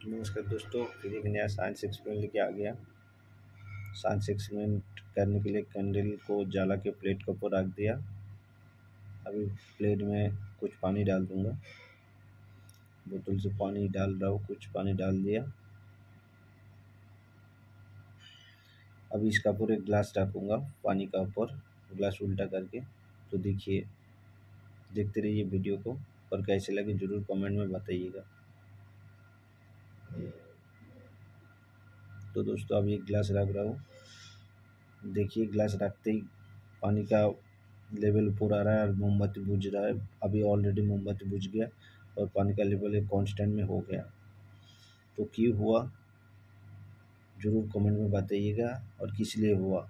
नमस्कार दोस्तों, फिर एक नया साइंस एक्सपेरिमेंट लेके आ गया। साइंस एक्सपेरिमेंट करने के लिए कैंडल को जला के प्लेट के ऊपर रख दिया। अभी प्लेट में कुछ पानी डाल दूंगा। बोतल से पानी डाल रहा हूँ, कुछ पानी डाल दिया। अभी इसका ऊपर एक ग्लास रखूँगा, पानी का ऊपर ग्लास उल्टा करके। तो देखिए, देखते रहिए वीडियो को, और कैसे लगे ज़रूर कमेंट में बताइएगा। तो दोस्तों अभी एक गिलास रख रहा हूँ। देखिए गिलास रखते ही पानी का लेवल ऊपर आ रहा है और मोमबत्ती बुझ रहा है। अभी ऑलरेडी मोमबत्ती बुझ गया और पानी का लेवल एक कांस्टेंट में हो गया। तो क्यों हुआ ज़रूर कमेंट में बताइएगा, और किस लिए हुआ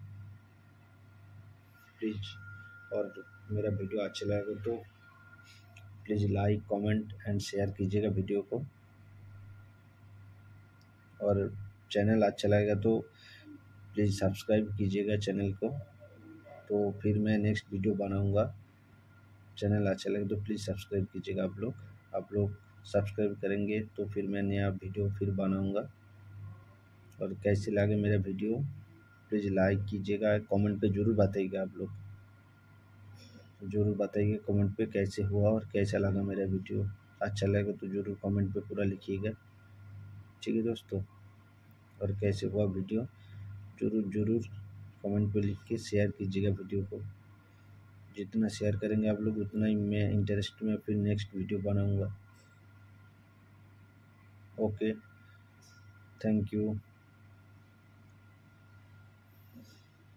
प्लीज़। और मेरा वीडियो अच्छा लगा तो please like, comment and share कीजिएगा वीडियो को। और चैनल अच्छा लगेगा तो प्लीज़ सब्सक्राइब कीजिएगा चैनल को। तो फिर मैं नेक्स्ट वीडियो बनाऊँगा। चैनल अच्छा लगे तो प्लीज़ सब्सक्राइब कीजिएगा आप लोग सब्सक्राइब करेंगे तो फिर मैं नया वीडियो फिर बनाऊँगा। और कैसे लगे मेरा वीडियो प्लीज़ लाइक कीजिएगा, कमेंट पे ज़रूर बताइएगा। आप लोग ज़रूर बताइए कमेंट पे कैसे हुआ और कैसा लगा मेरा वीडियो। अच्छा लगे तो ज़रूर कमेंट पे पूरा लिखिएगा, ठीक है दोस्तों। और कैसे हुआ वीडियो ज़रूर कमेंट पे लिख के शेयर कीजिएगा वीडियो को। जितना शेयर करेंगे आप लोग उतना ही मैं इंटरेस्ट में फिर नेक्स्ट वीडियो बनाऊँगा। Okay, thank you.